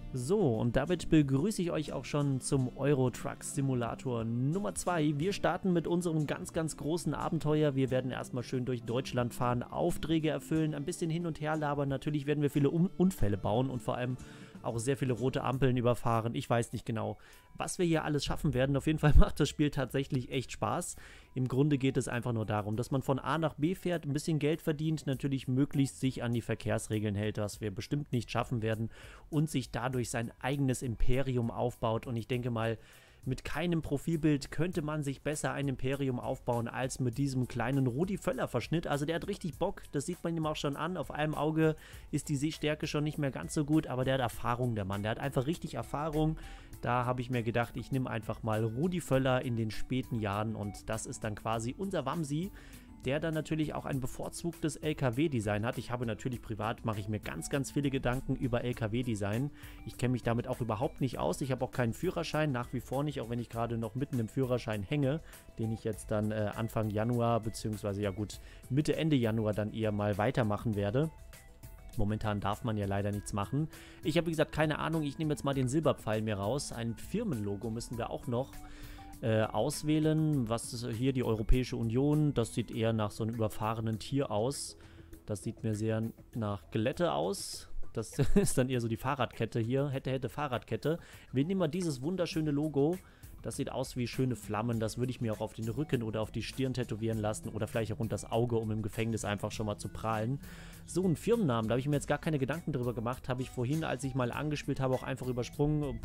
So, und damit begrüße ich euch auch schon zum Euro Truck Simulator Nummer 2. Wir starten mit unserem ganz, ganz großen Abenteuer. Wir werden erstmal schön durch Deutschland fahren, Aufträge erfüllen, ein bisschen hin und her labern. Natürlich werden wir viele Unfälle bauen und vor allem auch sehr viele rote Ampeln überfahren. Ich weiß nicht genau, was wir hier alles schaffen werden. Auf jeden Fall macht das Spiel tatsächlich echt Spaß. Im Grunde geht es einfach nur darum, dass man von A nach B fährt, ein bisschen Geld verdient, natürlich möglichst sich an die Verkehrsregeln hält, was wir bestimmt nicht schaffen werden und sich dadurch sein eigenes Imperium aufbaut. Und ich denke mal, mit keinem Profilbild könnte man sich besser ein Imperium aufbauen als mit diesem kleinen Rudi Völler Verschnitt. Also der hat richtig Bock, das sieht man ihm auch schon an. Auf einem Auge ist die Sehstärke schon nicht mehr ganz so gut, aber der hat Erfahrung, der Mann. Der hat einfach richtig Erfahrung. Da habe ich mir gedacht, ich nehme einfach mal Rudi Völler in den späten Jahren und das ist dann quasi unser Wamsi, der dann natürlich auch ein bevorzugtes LKW-Design hat. Ich habe natürlich privat, mache ich mir ganz, ganz viele Gedanken über LKW-Design. Ich kenne mich damit auch überhaupt nicht aus. Ich habe auch keinen Führerschein, nach wie vor nicht, auch wenn ich gerade noch mitten im Führerschein hänge, den ich jetzt dann Anfang Januar, beziehungsweise ja gut, Mitte, Ende Januar dann eher mal weitermachen werde. Momentan darf man ja leider nichts machen. Ich habe, wie gesagt, keine Ahnung. Ich nehme jetzt mal den Silberpfeil mir raus. Ein Firmenlogo müssen wir auch noch auswählen. Was ist hier die Europäische Union? Das sieht eher nach so einem überfahrenen Tier aus. Das sieht mir sehr nach Glätte aus. Das ist dann eher so die Fahrradkette hier. Hätte Fahrradkette. Wir nehmen mal dieses wunderschöne Logo. Das sieht aus wie schöne Flammen. Das würde ich mir auch auf den Rücken oder auf die Stirn tätowieren lassen. Oder vielleicht auch unter das Auge, um im Gefängnis einfach schon mal zu prahlen. So, einen Firmennamen, da habe ich mir jetzt gar keine Gedanken drüber gemacht. Habe ich vorhin, als ich mal angespielt habe, auch einfach übersprungen.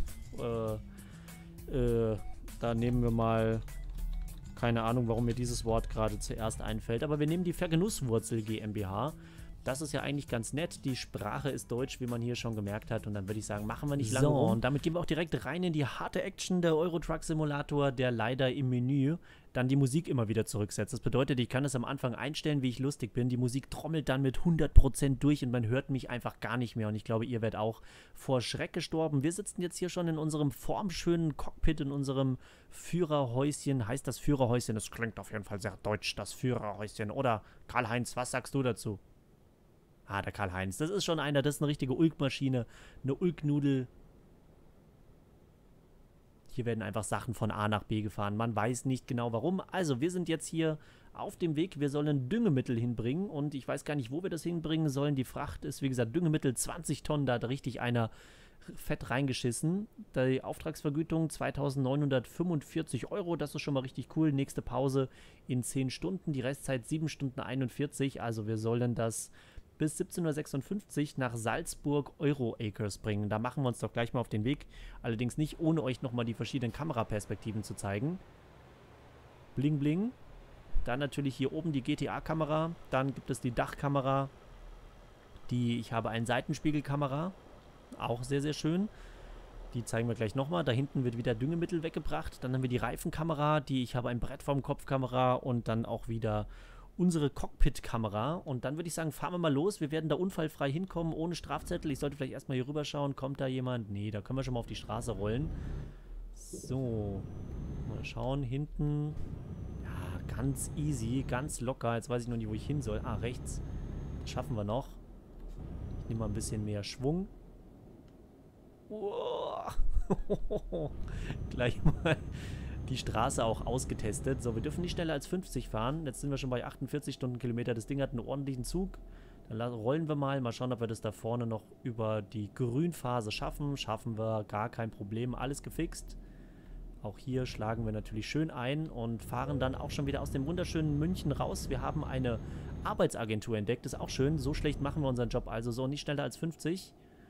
Da nehmen wir mal, keine Ahnung, warum mir dieses Wort gerade zuerst einfällt, aber wir nehmen die Vergenusswurzel GmbH. Das ist ja eigentlich ganz nett. Die Sprache ist Deutsch, wie man hier schon gemerkt hat. Und dann würde ich sagen, machen wir nicht lange rum. Und damit gehen wir auch direkt rein in die harte Action der Euro Truck Simulator, der leider im Menü dann die Musik immer wieder zurücksetzt. Das bedeutet, ich kann es am Anfang einstellen, wie ich lustig bin. Die Musik trommelt dann mit 100% durch und man hört mich einfach gar nicht mehr. Und ich glaube, ihr werdet auch vor Schreck gestorben. Wir sitzen jetzt hier schon in unserem formschönen Cockpit, in unserem Führerhäuschen. Heißt das Führerhäuschen? Das klingt auf jeden Fall sehr deutsch, das Führerhäuschen. Oder Karl-Heinz, was sagst du dazu? Ah, der Karl-Heinz. Das ist schon einer, das ist eine richtige Ulkmaschine. Eine Ulknudel. Hier werden einfach Sachen von A nach B gefahren. Man weiß nicht genau warum. Also, wir sind jetzt hier auf dem Weg. Wir sollen Düngemittel hinbringen. Und ich weiß gar nicht, wo wir das hinbringen sollen. Die Fracht ist, wie gesagt, Düngemittel 20 Tonnen. Da hat richtig einer fett reingeschissen. Die Auftragsvergütung 2.945 Euro. Das ist schon mal richtig cool. Nächste Pause in 10 Stunden. Die Restzeit 7 Stunden 41. Also, wir sollen das bis 17.56 Uhr nach Salzburg Euroacres bringen. Da machen wir uns doch gleich mal auf den Weg. Allerdings nicht, ohne euch nochmal die verschiedenen Kameraperspektiven zu zeigen. Bling bling. Dann natürlich hier oben die GTA-Kamera. Dann gibt es die Dachkamera. Ich habe eine Seitenspiegelkamera. Auch sehr, sehr schön. Die zeigen wir gleich nochmal. Da hinten wird wieder Düngemittel weggebracht. Dann haben wir die Reifenkamera. Ich habe ein Brett vorm Kopfkamera und dann auch wieder unsere Cockpit-Kamera. Und dann würde ich sagen, fahren wir mal los. Wir werden da unfallfrei hinkommen, ohne Strafzettel. Ich sollte vielleicht erstmal hier rüber schauen. Kommt da jemand? Nee, da können wir schon mal auf die Straße rollen. So. Mal schauen. Hinten. Ja, ganz easy, ganz locker. Jetzt weiß ich noch nicht, wo ich hin soll. Ah, rechts. Das schaffen wir noch. Ich nehme mal ein bisschen mehr Schwung. Uah. Gleich mal die Straße auch ausgetestet. So, wir dürfen nicht schneller als 50 fahren. Jetzt sind wir schon bei 48 Stundenkilometer. Das Ding hat einen ordentlichen Zug. Dann rollen wir mal. Mal schauen, ob wir das da vorne noch über die Grünphase schaffen. Schaffen wir, gar kein Problem. Alles gefixt. Auch hier schlagen wir natürlich schön ein und fahren dann auch schon wieder aus dem wunderschönen München raus. Wir haben eine Arbeitsagentur entdeckt. Das ist auch schön. So schlecht machen wir unseren Job also. So, nicht schneller als 50.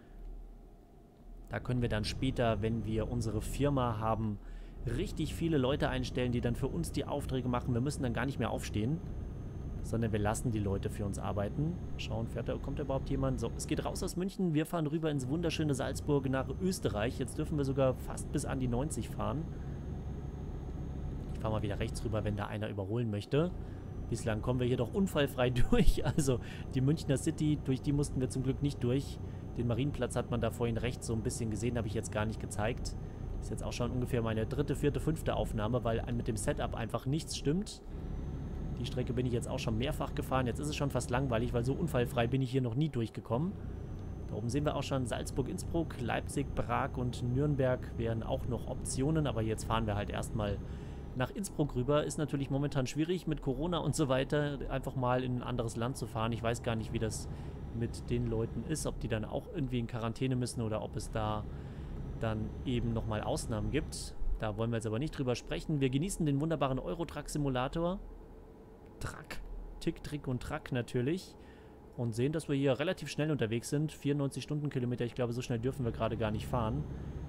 Da können wir dann später, wenn wir unsere Firma haben, richtig viele Leute einstellen, die dann für uns die Aufträge machen. Wir müssen dann gar nicht mehr aufstehen, sondern wir lassen die Leute für uns arbeiten. Schauen, kommt da überhaupt jemand? So, es geht raus aus München. Wir fahren rüber ins wunderschöne Salzburg nach Österreich. Jetzt dürfen wir sogar fast bis an die 90 fahren. Ich fahre mal wieder rechts rüber, wenn da einer überholen möchte. Bislang kommen wir hier doch unfallfrei durch. Also die Münchner City, durch die mussten wir zum Glück nicht durch. Den Marienplatz hat man da vorhin rechts so ein bisschen gesehen, habe ich jetzt gar nicht gezeigt. Ist jetzt auch schon ungefähr meine 3., 4., 5. Aufnahme, weil mit dem Setup einfach nichts stimmt. Die Strecke bin ich jetzt auch schon mehrfach gefahren. Jetzt ist es schon fast langweilig, weil so unfallfrei bin ich hier noch nie durchgekommen. Da oben sehen wir auch schon Salzburg, Innsbruck, Leipzig, Prag und Nürnberg wären auch noch Optionen, aber jetzt fahren wir halt erstmal nach Innsbruck rüber. Ist natürlich momentan schwierig mit Corona und so weiter, einfach mal in ein anderes Land zu fahren. Ich weiß gar nicht, wie das mit den Leuten ist, ob die dann auch irgendwie in Quarantäne müssen oder ob es da dann eben nochmal Ausnahmen gibt. Da wollen wir jetzt aber nicht drüber sprechen. Wir genießen den wunderbaren Euro-Truck-Simulator. Tick, Trick und Track natürlich. Und sehen, dass wir hier relativ schnell unterwegs sind. 94 Stundenkilometer, ich glaube, so schnell dürfen wir gerade gar nicht fahren.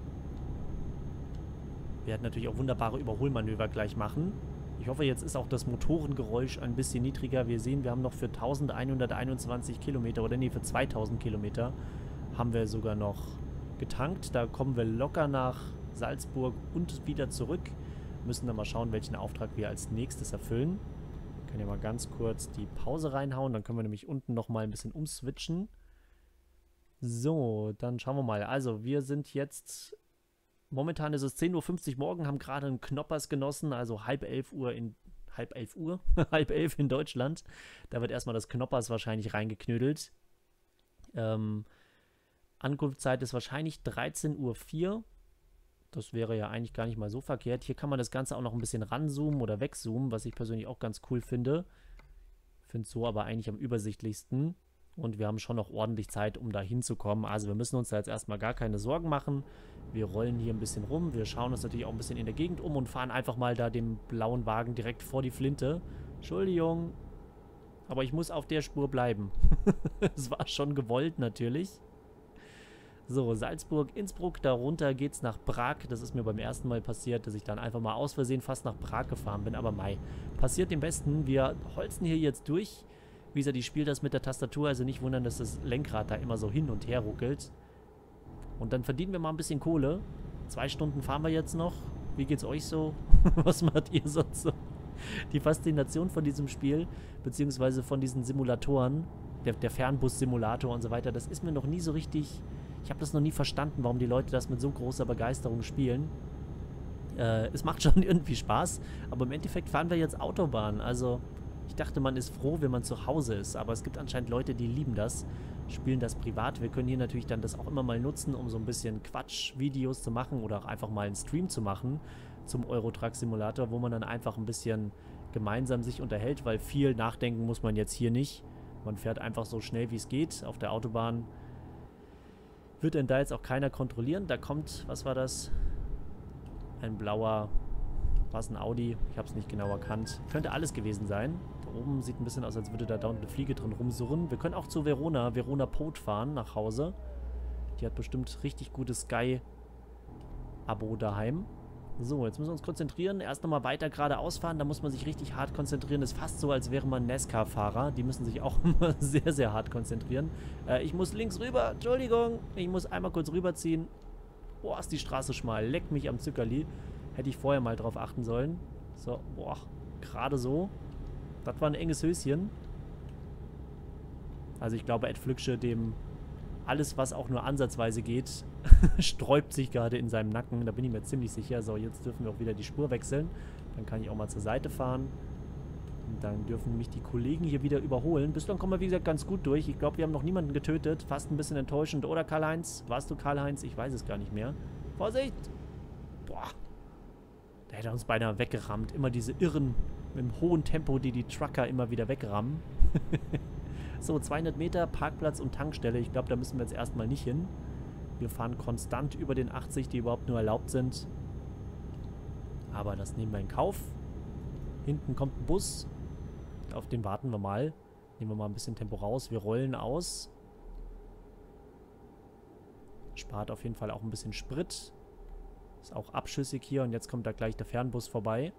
Wir werden natürlich auch wunderbare Überholmanöver gleich machen. Ich hoffe, jetzt ist auch das Motorengeräusch ein bisschen niedriger. Wir sehen, wir haben noch für 1121 Kilometer, oder nee, für 2000 Kilometer haben wir sogar noch getankt. Da kommen wir locker nach Salzburg und wieder zurück. Müssen dann mal schauen, welchen Auftrag wir als nächstes erfüllen. Ich kann ja mal ganz kurz die Pause reinhauen, dann können wir nämlich unten nochmal ein bisschen umswitchen. So, dann schauen wir mal. Also, wir sind jetzt, momentan ist es 10:50 Uhr morgen, haben gerade einen Knoppers genossen, also halb elf in Deutschland. Da wird erstmal das Knoppers wahrscheinlich reingeknödelt. Ankunftszeit ist wahrscheinlich 13:04 Uhr. Das wäre ja eigentlich gar nicht mal so verkehrt. Hier kann man das Ganze auch noch ein bisschen ranzoomen oder wegzoomen, was ich persönlich auch ganz cool finde. Finde es so aber eigentlich am übersichtlichsten. Und wir haben schon noch ordentlich Zeit, um da hinzukommen. Also wir müssen uns da jetzt erstmal gar keine Sorgen machen. Wir rollen hier ein bisschen rum. Wir schauen uns natürlich auch ein bisschen in der Gegend um und fahren einfach mal da dem blauen Wagen direkt vor die Flinte. Entschuldigung, aber ich muss auf der Spur bleiben. Es war schon gewollt natürlich. So, Salzburg, Innsbruck, darunter geht's nach Prag. Das ist mir beim ersten Mal passiert, dass ich dann einfach mal aus Versehen fast nach Prag gefahren bin. Aber mei, passiert dem Besten. Wir holzen hier jetzt durch. Wie gesagt, ich spiele das mit der Tastatur, also nicht wundern, dass das Lenkrad da immer so hin und her ruckelt. Und dann verdienen wir mal ein bisschen Kohle. 2 Stunden fahren wir jetzt noch. Wie geht's euch so? Was macht ihr sonst so? Die Faszination von diesem Spiel, beziehungsweise von diesen Simulatoren, der Fernbus-Simulator und so weiter, das ist mir noch nie so richtig... Ich habe das noch nie verstanden, warum die Leute das mit so großer Begeisterung spielen. Es macht schon irgendwie Spaß, aber im Endeffekt fahren wir jetzt Autobahn. Also ich dachte, man ist froh, wenn man zu Hause ist, aber es gibt anscheinend Leute, die lieben das, spielen das privat. Wir können hier natürlich dann das auch immer mal nutzen, um so ein bisschen Quatsch-Videos zu machen oder auch einfach mal einen Stream zu machen zum Euro-Truck-Simulator, wo man dann einfach ein bisschen gemeinsam sich unterhält, weil viel nachdenken muss man jetzt hier nicht. Man fährt einfach so schnell, wie es geht auf der Autobahn. Wird denn da jetzt auch keiner kontrollieren? Da kommt, was war das? Ein blauer, war es ein Audi? Ich habe es nicht genau erkannt. Könnte alles gewesen sein. Da oben sieht ein bisschen aus, als würde da unten eine Fliege drin rumsurren. Wir können auch zu Verona Pot fahren, nach Hause. Die hat bestimmt richtig gutes Sky-Abo daheim. So, jetzt müssen wir uns konzentrieren. Erst nochmal weiter geradeaus fahren. Da muss man sich richtig hart konzentrieren. Das ist fast so, als wäre man NASCAR-Fahrer. Die müssen sich auch immer sehr, sehr hart konzentrieren. Ich muss links rüber. Entschuldigung. Ich muss einmal kurz rüberziehen. Boah, ist die Straße schmal. Leck mich am Zuckerli. Hätte ich vorher mal drauf achten sollen. So, boah. Gerade so. Das war ein enges Höschen. Also ich glaube, Ed Flücksche, dem alles, was auch nur ansatzweise geht, sträubt sich gerade in seinem Nacken. Da bin ich mir ziemlich sicher. So, jetzt dürfen wir auch wieder die Spur wechseln. Dann kann ich auch mal zur Seite fahren. Und dann dürfen mich die Kollegen hier wieder überholen. Bislang kommen wir, wie gesagt, ganz gut durch. Ich glaube, wir haben noch niemanden getötet. Fast ein bisschen enttäuschend. Oder Karl-Heinz? Warst du Karl-Heinz? Ich weiß es gar nicht mehr. Vorsicht! Boah. Da hätte er uns beinahe weggerammt. Immer diese Irren im hohen Tempo, die Trucker immer wieder wegrammen. So, 200 Meter, Parkplatz und Tankstelle. Ich glaube, da müssen wir jetzt erstmal nicht hin. Wir fahren konstant über den 80, die überhaupt nur erlaubt sind. Aber das nehmen wir in Kauf. Hinten kommt ein Bus. Auf den warten wir mal. Nehmen wir mal ein bisschen Tempo raus. Wir rollen aus. Spart auf jeden Fall auch ein bisschen Sprit. Ist auch abschüssig hier. Und jetzt kommt da gleich der Fernbus vorbei.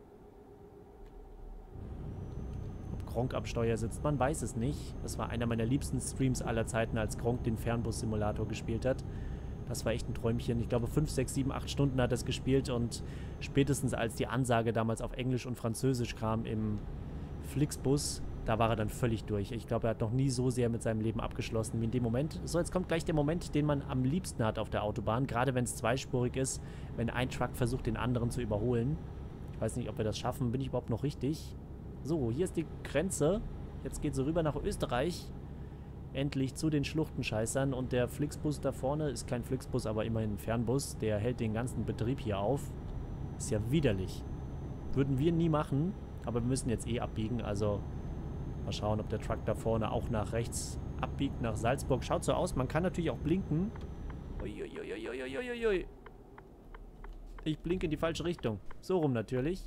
Gronk am Steuer sitzt, man weiß es nicht. Das war einer meiner liebsten Streams aller Zeiten, als Gronk den Fernbus-Simulator gespielt hat. Das war echt ein Träumchen. Ich glaube, 5, 6, 7, 8 Stunden hat er es gespielt und spätestens als die Ansage damals auf Englisch und Französisch kam im Flixbus, da war er dann völlig durch. Ich glaube, er hat noch nie so sehr mit seinem Leben abgeschlossen wie in dem Moment. So, jetzt kommt gleich der Moment, den man am liebsten hat auf der Autobahn, gerade wenn es zweispurig ist, wenn ein Truck versucht, den anderen zu überholen. Ich weiß nicht, ob wir das schaffen. Bin ich überhaupt noch richtig? So, hier ist die Grenze. Jetzt geht sie rüber nach Österreich. endlich zu den Schluchtenscheißern. Und der Flixbus da vorne ist kein Flixbus, aber immerhin ein Fernbus. Der hält den ganzen Betrieb hier auf. Ist ja widerlich. Würden wir nie machen, aber wir müssen jetzt eh abbiegen. Also mal schauen, ob der Truck da vorne auch nach rechts abbiegt, nach Salzburg. Schaut so aus, man kann natürlich auch blinken. Uiuiuiuiuiui. Ich blinke in die falsche Richtung. So rum natürlich.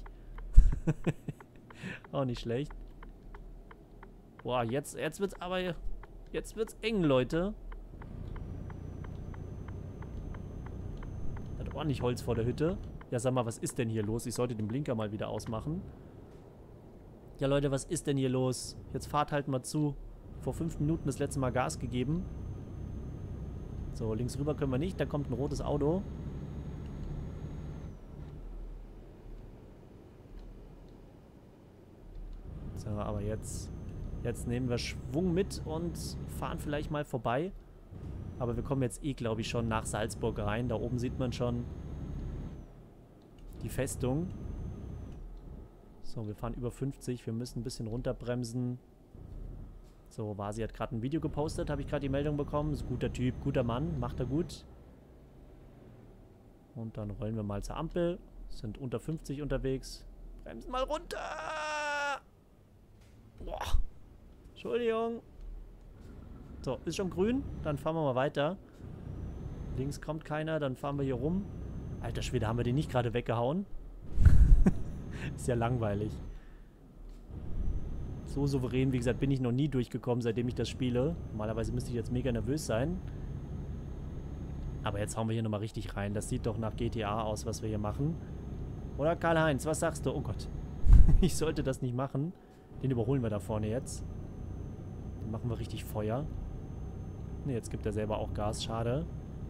Auch nicht schlecht. Boah, jetzt wird's aber... Jetzt wird's eng, Leute. Hat ordentlich Holz vor der Hütte. Ja, sag mal, was ist denn hier los? Ich sollte den Blinker mal wieder ausmachen. Ja, Leute, was ist denn hier los? Jetzt fahrt halt mal zu. Vor 5 Minuten das letzte Mal Gas gegeben. So, links rüber können wir nicht. Da kommt ein rotes Auto. So, aber jetzt nehmen wir Schwung mit und fahren vielleicht mal vorbei. Aber wir kommen jetzt eh, glaube ich, schon nach Salzburg rein. Da oben sieht man schon die Festung. So, wir fahren über 50. Wir müssen ein bisschen runterbremsen. So, Vasi hat gerade ein Video gepostet. Habe ich gerade die Meldung bekommen. Ist ein guter Typ, guter Mann. Macht er gut. Und dann rollen wir mal zur Ampel. Sind unter 50 unterwegs. Bremsen mal runter! Boah. Entschuldigung. So, ist schon grün. Dann fahren wir mal weiter. Links kommt keiner. Dann fahren wir hier rum. Alter Schwede, haben wir den nicht gerade weggehauen? Ist ja langweilig. So souverän, wie gesagt, bin ich noch nie durchgekommen, seitdem ich das spiele. Normalerweise müsste ich jetzt mega nervös sein. Aber jetzt hauen wir hier nochmal richtig rein. Das sieht doch nach GTA aus, was wir hier machen. Oder Karl-Heinz, was sagst du? Oh Gott. Ich sollte das nicht machen. Den überholen wir da vorne jetzt. Den machen wir richtig Feuer. Ne, jetzt gibt er selber auch Gas. Schade.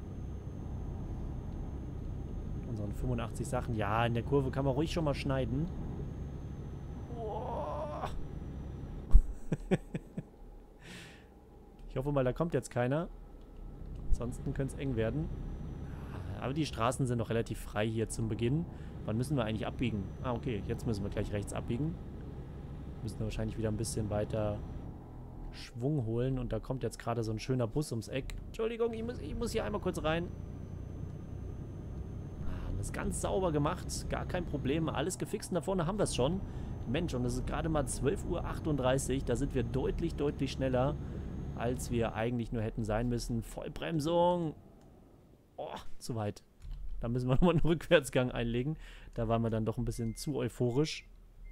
Mit unseren 85 Sachen. Ja, in der Kurve kann man ruhig schon mal schneiden. Ich hoffe mal, da kommt jetzt keiner. Ansonsten könnte es eng werden. Aber die Straßen sind noch relativ frei hier zum Beginn. Wann müssen wir eigentlich abbiegen? Ah, okay. Jetzt müssen wir gleich rechts abbiegen. Müssen wir wahrscheinlich wieder ein bisschen weiter Schwung holen. Und da kommt jetzt gerade so ein schöner Bus ums Eck. Entschuldigung, ich muss hier einmal kurz rein. Das ist ganz sauber gemacht. Gar kein Problem. Alles gefixt. Und da vorne haben wir es schon. Mensch, und es ist gerade mal 12:38 Uhr. Da sind wir deutlich, deutlich schneller, als wir eigentlich nur hätten sein müssen. Vollbremsung. Oh, zu weit. Da müssen wir nochmal einen Rückwärtsgang einlegen. Da waren wir dann doch ein bisschen zu euphorisch.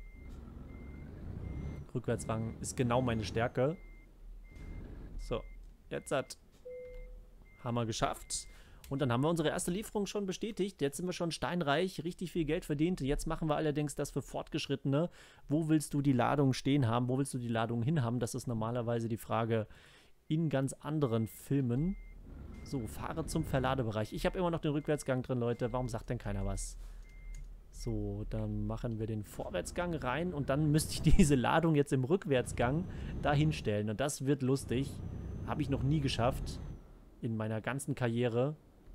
Rückwärtsgang ist genau meine Stärke. So, jetzt haben wir geschafft. Und dann haben wir unsere erste Lieferung schon bestätigt. Jetzt sind wir schon steinreich, richtig viel Geld verdient. Jetzt machen wir allerdings das für Fortgeschrittene. Wo willst du die Ladung stehen haben? Wo willst du die Ladung hinhaben? Das ist normalerweise die Frage in ganz anderen Filmen. So, fahre zum Verladebereich. Ich habe immer noch den Rückwärtsgang drin, Leute. Warum sagt denn keiner was? So, dann machen wir den Vorwärtsgang rein. Und dann müsste ich diese Ladung jetzt im Rückwärtsgang dahin stellen. Und das wird lustig. Habe ich noch nie geschafft. In meiner ganzen Karriere.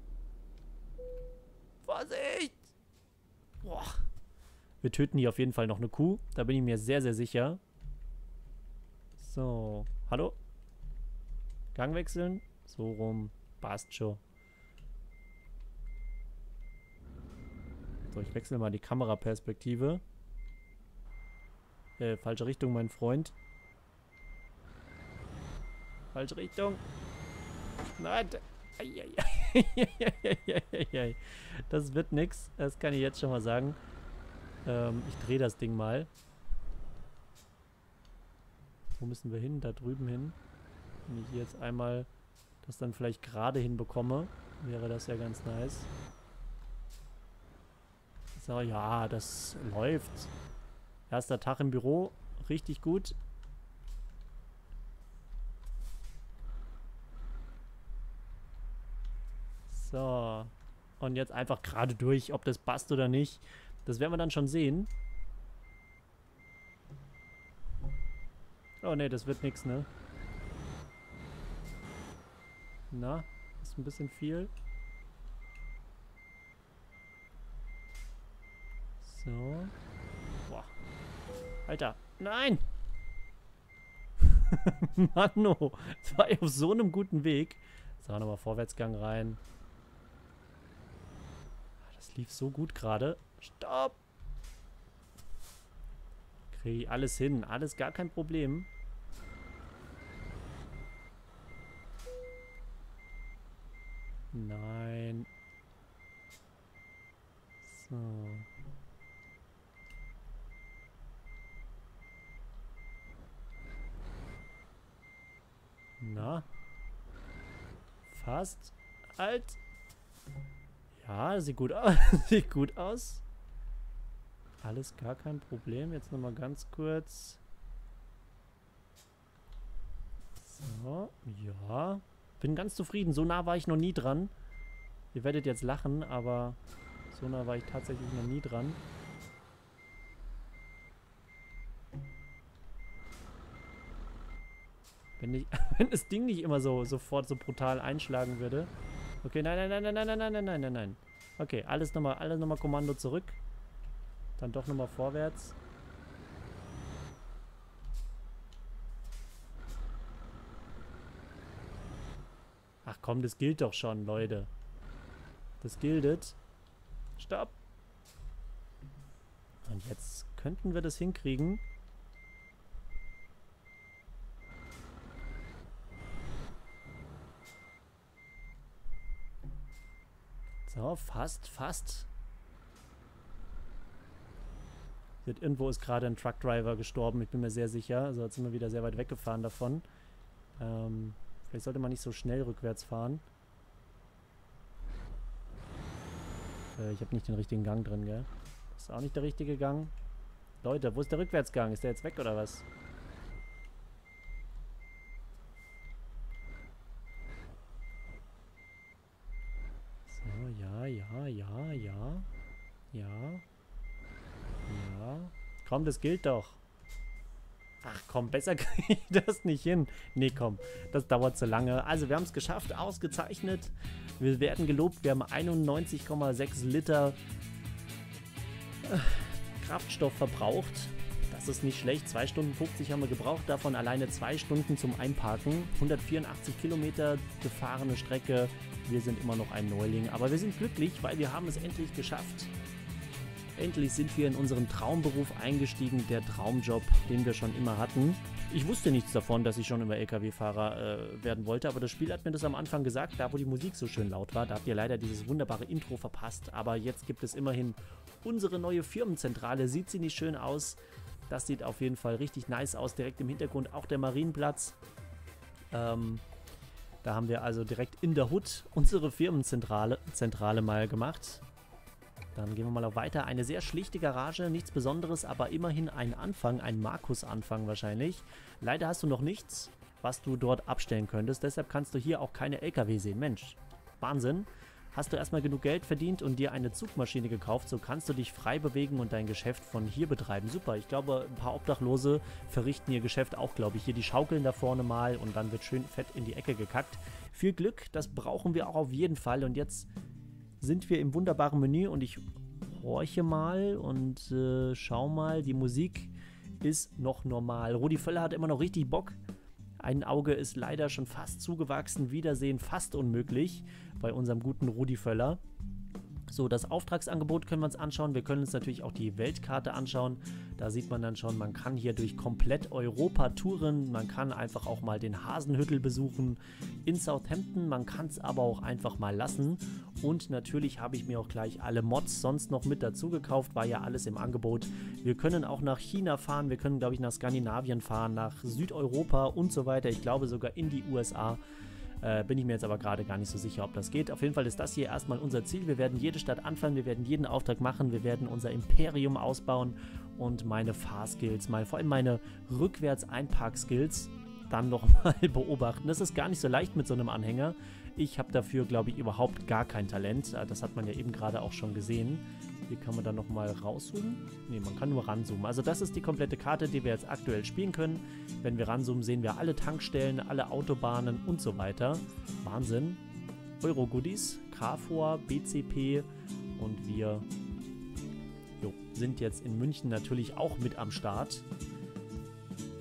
Vorsicht! Boah. Wir töten hier auf jeden Fall noch eine Kuh. Da bin ich mir sehr, sehr sicher. So. Hallo? Gang wechseln. So rum. Passt schon. So, ich wechsle mal die Kameraperspektive. Falsche Richtung, mein Freund. Falsche Richtung. Nein. Das wird nix. Das kann ich jetzt schon mal sagen. Ich drehe das Ding mal. Wo müssen wir hin? Da drüben hin. Wenn ich hier jetzt einmal das dann vielleicht gerade hinbekomme, wäre das ja ganz nice. So, ja, das läuft. Erster Tag im Büro. Richtig gut. So. Und jetzt einfach gerade durch, ob das passt oder nicht. Das werden wir dann schon sehen. Oh ne, das wird nix, ne? Na, ist ein bisschen viel. So. Boah. Alter, nein! Mano, das war auf so einem guten Weg. So, nochmal Vorwärtsgang rein. Das lief so gut gerade. Stopp! Kriege ich alles hin. Alles gar kein Problem. Nein. So. Na? Fast. Alt. Ja, sieht gut aus. Sieht gut aus. Alles gar kein Problem. Jetzt nochmal ganz kurz. So. Ja. Bin ganz zufrieden. So nah war ich noch nie dran. Ihr werdet jetzt lachen, aber so nah war ich tatsächlich noch nie dran. Wenn das Ding nicht immer so sofort so brutal einschlagen würde. Okay, nein, nein, nein, nein, nein, nein, nein, nein, nein, nein. Okay, alles nochmal Kommando zurück. Dann doch nochmal vorwärts. Ach komm, das gilt doch schon, Leute. Das giltet. Stopp. Und jetzt könnten wir das hinkriegen. So, fast, fast. Irgendwo ist gerade ein Truckdriver gestorben, ich bin mir sehr sicher. Also jetzt sind wir wieder sehr weit weggefahren davon. Vielleicht sollte man nicht so schnell rückwärts fahren. Ich habe nicht den richtigen Gang drin, gell? Das ist auch nicht der richtige Gang. Leute, wo ist der Rückwärtsgang? Ist der jetzt weg oder was? So, ja, ja, ja, ja. Ja. Ja. Komm, das gilt doch. Ach komm, besser kriege ich das nicht hin. Nee, komm, das dauert zu lange. Also wir haben es geschafft, ausgezeichnet. Wir werden gelobt, wir haben 91,6 Liter Kraftstoff verbraucht. Das ist nicht schlecht. 2 Stunden 50 haben wir gebraucht, davon alleine 2 Stunden zum Einparken. 184 Kilometer gefahrene Strecke. Wir sind immer noch ein Neuling, aber wir sind glücklich, weil wir haben es endlich geschafft. Endlich sind wir in unseren Traumberuf eingestiegen, der Traumjob, den wir schon immer hatten. Ich wusste nichts davon, dass ich schon immer LKW-Fahrer werden wollte, aber das Spiel hat mir das am Anfang gesagt, da wo die Musik so schön laut war. Da habt ihr leider dieses wunderbare Intro verpasst, aber jetzt gibt es immerhin unsere neue Firmenzentrale. Sieht sie nicht schön aus? Das sieht auf jeden Fall richtig nice aus, direkt im Hintergrund auch der Marienplatz. Da haben wir also direkt in der Hood unsere Firmenzentrale mal gemacht. Dann gehen wir mal auf weiter. Eine sehr schlichte Garage, nichts Besonderes, aber immerhin ein Anfang, ein Markus-Anfang wahrscheinlich. Leider hast du noch nichts, was du dort abstellen könntest. Deshalb kannst du hier auch keine LKW sehen. Mensch, Wahnsinn. Hast du erstmal genug Geld verdient und dir eine Zugmaschine gekauft, so kannst du dich frei bewegen und dein Geschäft von hier betreiben. Super, ich glaube, ein paar Obdachlose verrichten ihr Geschäft auch, glaube ich. Hier die schaukeln da vorne mal und dann wird schön fett in die Ecke gekackt. Viel Glück, das brauchen wir auch auf jeden Fall. Und jetzt sind wir im wunderbaren Menü und ich horche mal und schau mal, die Musik ist noch normal. Rudi Völler hat immer noch richtig Bock. Ein Auge ist leider schon fast zugewachsen, Wiedersehen fast unmöglich bei unserem guten Rudi Völler. So, das Auftragsangebot können wir uns anschauen. Wir können uns natürlich auch die Weltkarte anschauen. Da sieht man dann schon, man kann hier durch komplett Europa touren. Man kann einfach auch mal den Hasenhüttel besuchen in Southampton. Man kann es aber auch einfach mal lassen. Und natürlich habe ich mir auch gleich alle Mods sonst noch mit dazu gekauft. War ja alles im Angebot. Wir können auch nach China fahren. Wir können, glaube ich, nach Skandinavien fahren, nach Südeuropa und so weiter. Ich glaube sogar in die USA. Bin ich mir jetzt aber gerade gar nicht so sicher, ob das geht. Auf jeden Fall ist das hier erstmal unser Ziel. Wir werden jede Stadt anfangen, wir werden jeden Auftrag machen, wir werden unser Imperium ausbauen und meine Fahrskills, vor allem meine Rückwärts-Einpark-Skills dann nochmal beobachten. Das ist gar nicht so leicht mit so einem Anhänger. Ich habe dafür, glaube ich, überhaupt gar kein Talent. Das hat man ja eben gerade auch schon gesehen. Hier kann man dann nochmal rauszoomen. Ne, man kann nur ranzoomen. Also das ist die komplette Karte, die wir jetzt aktuell spielen können. Wenn wir ranzoomen, sehen wir alle Tankstellen, alle Autobahnen und so weiter. Wahnsinn. Euro-Goodies, KFOR, BCP und wir sind jetzt in München natürlich auch mit am Start. Dann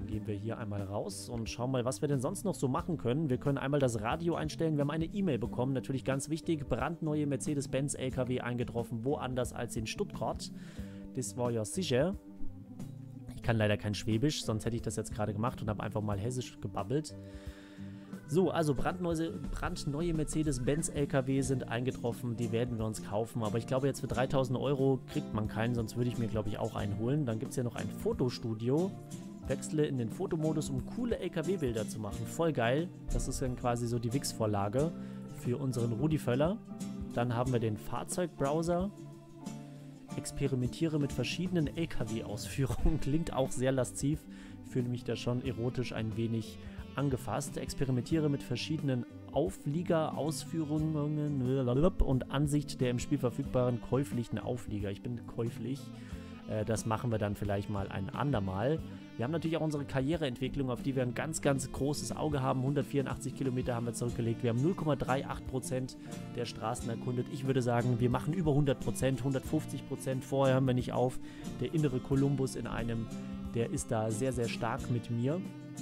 Dann gehen wir hier einmal raus und schauen mal, was wir denn sonst noch so machen können. Wir können einmal das Radio einstellen. Wir haben eine E-Mail bekommen, natürlich ganz wichtig. Brandneue Mercedes-Benz LKW eingetroffen, woanders als in Stuttgart. Das war ja sicher. Ich kann leider kein Schwäbisch, sonst hätte ich das jetzt gerade gemacht und habe einfach mal Hessisch gebabbelt. So, also brandneue Mercedes-Benz LKW sind eingetroffen, die werden wir uns kaufen, aber ich glaube jetzt für 3.000 € kriegt man keinen, sonst würde ich mir glaube ich auch einen holen. Dann gibt es ja noch ein Fotostudio, wechsle in den Fotomodus, um coole LKW-Bilder zu machen, voll geil. Das ist dann quasi so die Wix-Vorlage für unseren Rudi Völler. Dann haben wir den Fahrzeugbrowser, experimentiere mit verschiedenen LKW-Ausführungen, klingt auch sehr lasziv, fühle mich da schon erotisch ein wenig angefasst. Experimentiere mit verschiedenen Auflieger, Ausführungen und Ansicht der im Spiel verfügbaren käuflichen Auflieger. Ich bin käuflich. Das machen wir dann vielleicht mal ein andermal. Wir haben natürlich auch unsere Karriereentwicklung, auf die wir ein ganz, ganz großes Auge haben. 184 Kilometer haben wir zurückgelegt. Wir haben 0,38% der Straßen erkundet. Ich würde sagen, wir machen über 100%, 150%. Vorher hören wir nicht auf. Der innere Kolumbus in einem, der ist da sehr, sehr stark mit mir.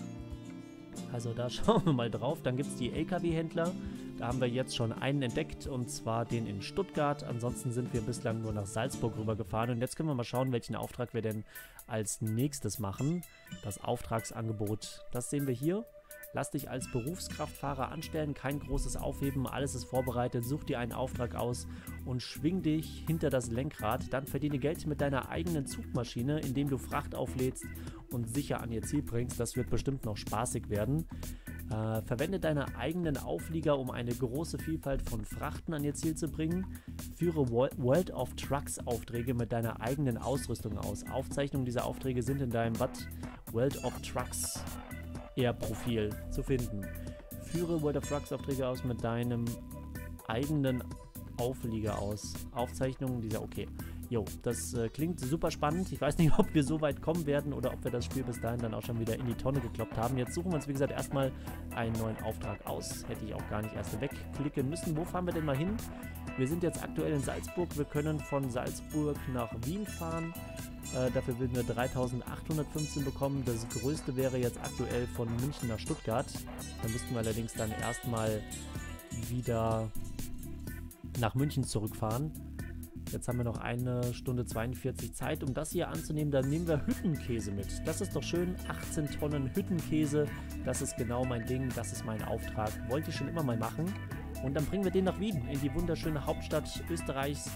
Also da schauen wir mal drauf. Dann gibt es die LKW-Händler. Da haben wir jetzt schon einen entdeckt, und zwar den in Stuttgart. Ansonsten sind wir bislang nur nach Salzburg rübergefahren. Und jetzt können wir mal schauen, welchen Auftrag wir denn als nächstes machen. Das Auftragsangebot, das sehen wir hier. Lass dich als Berufskraftfahrer anstellen, kein großes Aufheben, alles ist vorbereitet. Such dir einen Auftrag aus und schwing dich hinter das Lenkrad. Dann verdiene Geld mit deiner eigenen Zugmaschine, indem du Fracht auflädst und sicher an ihr Ziel bringst. Das wird bestimmt noch spaßig werden. Verwende deine eigenen Auflieger, um eine große Vielfalt von Frachten an ihr Ziel zu bringen. Führe World of Trucks Aufträge mit deiner eigenen Ausrüstung aus. Aufzeichnungen dieser Aufträge sind in deinem World of Trucks Profil zu finden. Führe World of Trucks Aufträge aus mit deinem eigenen Auflieger aus. Aufzeichnungen dieser, okay. Jo, das klingt super spannend. Ich weiß nicht, ob wir so weit kommen werden oder ob wir das Spiel bis dahin dann auch schon wieder in die Tonne gekloppt haben. Jetzt suchen wir uns, wie gesagt, erstmal einen neuen Auftrag aus. Hätte ich auch gar nicht erst wegklicken müssen. Wo fahren wir denn mal hin? Wir sind jetzt aktuell in Salzburg. Wir können von Salzburg nach Wien fahren. Dafür würden wir 3.815 bekommen. Das größte wäre jetzt aktuell von München nach Stuttgart. Da müssten wir allerdings dann erstmal wieder nach München zurückfahren. Jetzt haben wir noch 1 Stunde 42 Zeit, um das hier anzunehmen. Dann nehmen wir Hüttenkäse mit. Das ist doch schön. 18 Tonnen Hüttenkäse. Das ist genau mein Ding. Das ist mein Auftrag. Wollte ich schon immer mal machen. Und dann bringen wir den nach Wien, in die wunderschöne Hauptstadt Österreichs.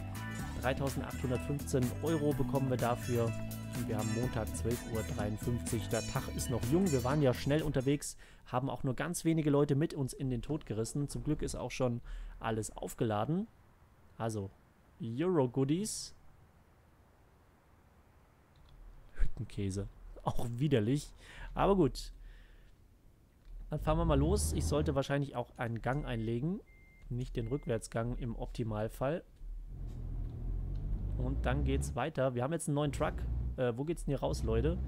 3.815 € bekommen wir dafür. Und wir haben Montag 12.53 Uhr. Der Tag ist noch jung. Wir waren ja schnell unterwegs, haben auch nur ganz wenige Leute mit uns in den Tod gerissen. Zum Glück ist auch schon alles aufgeladen. Also Euro-Goodies. Hüttenkäse. Auch widerlich. Aber gut. Dann fahren wir mal los. Ich sollte wahrscheinlich auch einen Gang einlegen. Nicht den Rückwärtsgang im Optimalfall. Und dann geht's weiter. Wir haben jetzt einen neuen Truck. Wo geht's denn hier raus, Leute?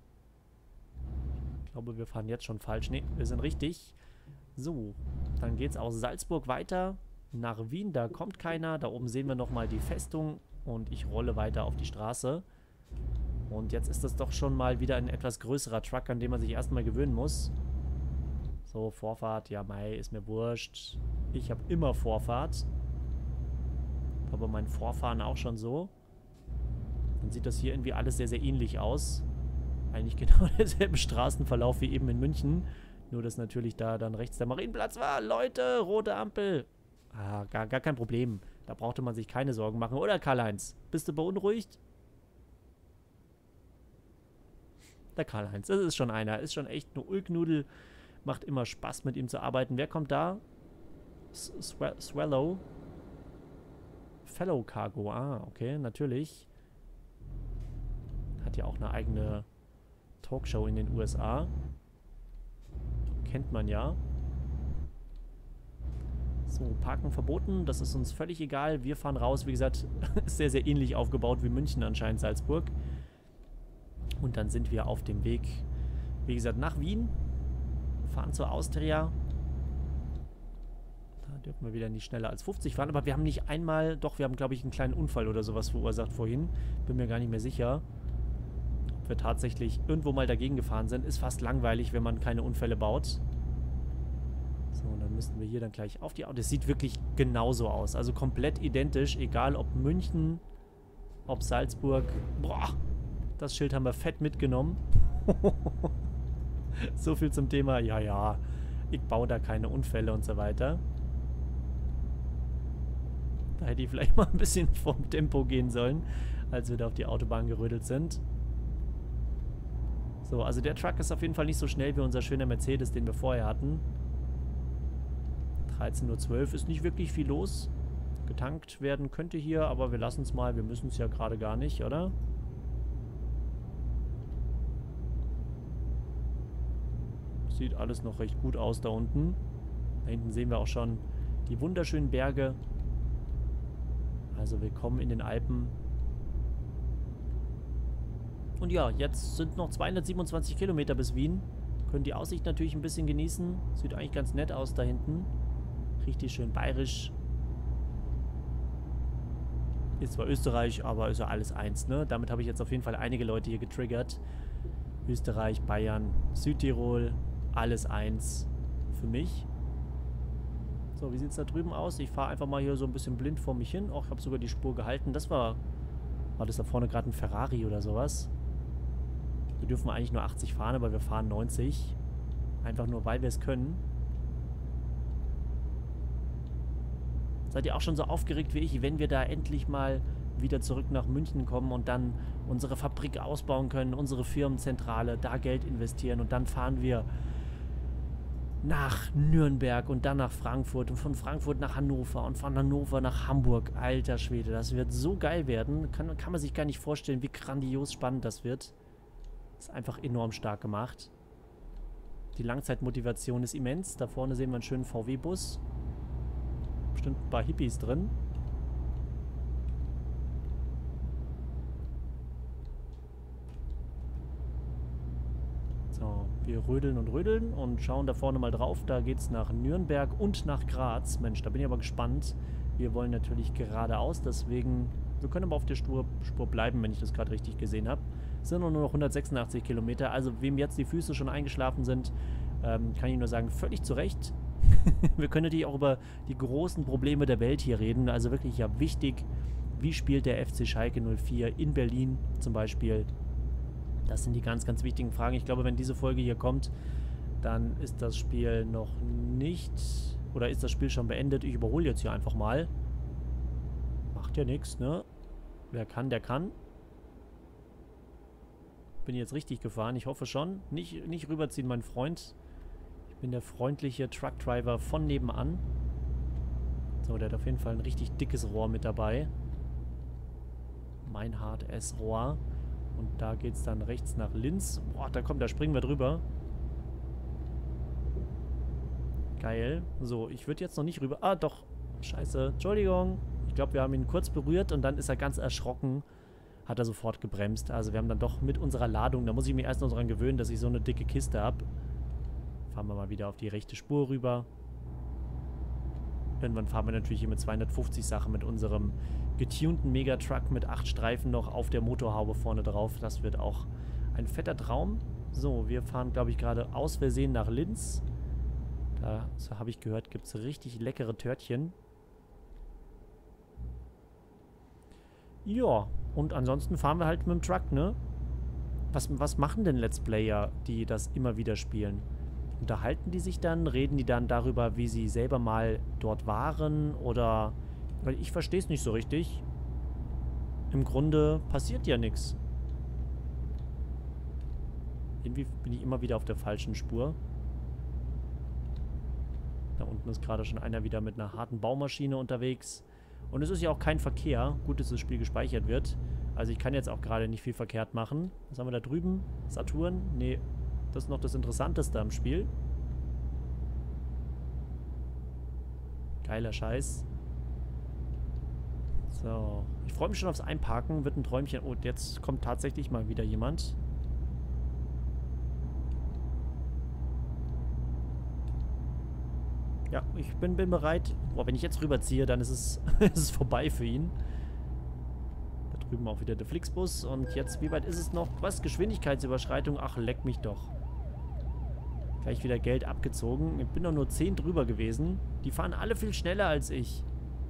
Ich glaube, wir fahren jetzt schon falsch. Ne, wir sind richtig. So, dann geht's aus Salzburg weiter nach Wien. Da kommt keiner. Da oben sehen wir nochmal die Festung. Und ich rolle weiter auf die Straße. Und jetzt ist das doch schon mal wieder ein etwas größerer Truck, an dem man sich erstmal gewöhnen muss. So, Vorfahrt. Ja, mei, ist mir wurscht. Ich habe immer Vorfahrt. Aber mein Vorfahren auch schon so. Dann sieht das hier irgendwie alles sehr, sehr ähnlich aus. Eigentlich genau derselbe Straßenverlauf wie eben in München. Nur, dass natürlich da dann rechts der Marienplatz war. Leute, rote Ampel. Ah, gar kein Problem. Da brauchte man sich keine Sorgen machen. Oder, Karl-Heinz? Bist du beunruhigt? Der Karl-Heinz, das ist schon einer. Ist schon echt eine Ulknudel. Macht immer Spaß, mit ihm zu arbeiten. Wer kommt da? Swallow. Fellow Cargo, okay, natürlich. Hat ja auch eine eigene Talkshow in den USA. Kennt man ja. So, Parken verboten, das ist uns völlig egal. Wir fahren raus, wie gesagt, ist sehr, sehr ähnlich aufgebaut wie München anscheinend, Salzburg. Und dann sind wir auf dem Weg, wie gesagt, nach Wien. Fahren zur Austria. Dürfen wir wieder nicht schneller als 50 fahren, aber wir haben nicht einmal, doch, wir haben, glaube ich, einen kleinen Unfall oder sowas verursacht vorhin. Bin mir gar nicht mehr sicher, ob ob wir tatsächlich irgendwo mal dagegen gefahren sind. Ist fast langweilig, wenn man keine Unfälle baut. So, und dann müssten wir hier dann gleich auf die Autos. Das sieht wirklich genauso aus. Also komplett identisch, egal ob München, ob Salzburg. Boah, das Schild haben wir fett mitgenommen. So viel zum Thema, ja, ich baue da keine Unfälle und so weiter. Da hätte ich vielleicht mal ein bisschen vom Tempo gehen sollen, als wir da auf die Autobahn gerödelt sind. So, also der Truck ist auf jeden Fall nicht so schnell wie unser schöner Mercedes, den wir vorher hatten. 13:12 Uhr ist nicht wirklich viel los. Getankt werden könnte hier, aber wir lassen es mal. Wir müssen es ja gerade gar nicht, oder? Sieht alles noch recht gut aus da unten. Da hinten sehen wir auch schon die wunderschönen Berge. Also willkommen in den Alpen. Und ja, jetzt sind noch 227 Kilometer bis Wien. Können die Aussicht natürlich ein bisschen genießen. Sieht eigentlich ganz nett aus da hinten. Richtig schön bayerisch. Ist zwar Österreich, aber ist ja alles eins, ne? Damit habe ich jetzt auf jeden Fall einige Leute hier getriggert. Österreich, Bayern, Südtirol, alles eins für mich. So, wie sieht es da drüben aus? Ich fahre einfach mal hier so ein bisschen blind vor mich hin. Och, ich habe sogar die Spur gehalten. Das war das da vorne gerade ein Ferrari oder sowas? Wir dürfen eigentlich nur 80 fahren, aber wir fahren 90. Einfach nur, weil wir es können. Seid ihr auch schon so aufgeregt wie ich, wenn wir da endlich mal wieder zurück nach München kommen und dann unsere Fabrik ausbauen können, unsere Firmenzentrale, da Geld investieren und dann fahren wir nach Nürnberg und dann nach Frankfurt und von Frankfurt nach Hannover und von Hannover nach Hamburg. Alter Schwede, das wird so geil werden. Kann man sich gar nicht vorstellen, wie grandios spannend das wird. Ist einfach enorm stark gemacht. Die Langzeitmotivation ist immens. Da vorne sehen wir einen schönen VW-Bus. Bestimmt ein paar Hippies drin. So, wir rödeln und schauen da vorne mal drauf. Da geht es nach Nürnberg und nach Graz. Mensch, da bin ich aber gespannt. Wir wollen natürlich geradeaus, deswegen... Wir können aber auf der Spur bleiben, wenn ich das gerade richtig gesehen habe. Es sind nur noch 186 Kilometer. Also, wem jetzt die Füße schon eingeschlafen sind, kann ich nur sagen, völlig zu Recht. Wir können natürlich auch über die großen Probleme der Welt hier reden. Also wirklich ja wichtig, wie spielt der FC Schalke 04 in Berlin zum Beispiel. Das sind die ganz, ganz wichtigen Fragen. Ich glaube, wenn diese Folge hier kommt, dann ist das Spiel noch nicht... Oder ist das Spiel schon beendet? Ich überhole jetzt hier einfach mal. Macht ja nichts, ne? Wer kann, der kann. Bin jetzt richtig gefahren? Ich hoffe schon. Nicht rüberziehen, mein Freund. Ich bin der freundliche Truckdriver von nebenan. So, der hat auf jeden Fall ein richtig dickes Rohr mit dabei. Meinhard S-Rohr. Und da geht es dann rechts nach Linz. Boah, da springen wir drüber. Geil. So, ich würde jetzt noch nicht rüber... Ah, doch. Scheiße. Entschuldigung. Ich glaube, wir haben ihn kurz berührt und dann ist er ganz erschrocken. Hat er sofort gebremst. Also wir haben dann doch mit unserer Ladung... Da muss ich mich erst noch daran gewöhnen, dass ich so eine dicke Kiste habe. Fahren wir mal wieder auf die rechte Spur rüber. Irgendwann fahren wir natürlich hier mit 250 Sachen mit unserem getunten Megatruck mit 8 Streifen noch auf der Motorhaube vorne drauf. Das wird auch ein fetter Traum. So, wir fahren, glaube ich, gerade aus Versehen nach Linz. Da, so habe ich gehört, gibt es richtig leckere Törtchen. Ja, und ansonsten fahren wir halt mit dem Truck, ne? Was machen denn Let's Player, die das immer wieder spielen? Unterhalten die sich dann? Reden die dann darüber, wie sie selber mal dort waren? Oder... Weil ich verstehe es nicht so richtig. Im Grunde passiert ja nichts. Irgendwie bin ich immer wieder auf der falschen Spur. Da unten ist gerade schon einer wieder mit einer harten Baumaschine unterwegs. Und es ist ja auch kein Verkehr. Gut, dass das Spiel gespeichert wird. Also ich kann jetzt auch gerade nicht viel verkehrt machen. Was haben wir da drüben? Saturn? Nee, das ist noch das Interessanteste am Spiel. Geiler Scheiß. So. Ich freue mich schon aufs Einparken. Wird ein Träumchen. Oh, jetzt kommt tatsächlich mal wieder jemand. Ja, ich bin bereit. Boah, wenn ich jetzt rüberziehe, dann ist es, ist es vorbei für ihn. Da Drüben auch wieder der Flixbus. Und jetzt, wie weit ist es noch? Was? Geschwindigkeitsüberschreitung? Ach, leck mich doch. Gleich wieder Geld abgezogen. Ich bin doch nur 10 drüber gewesen. Die fahren alle viel schneller als ich.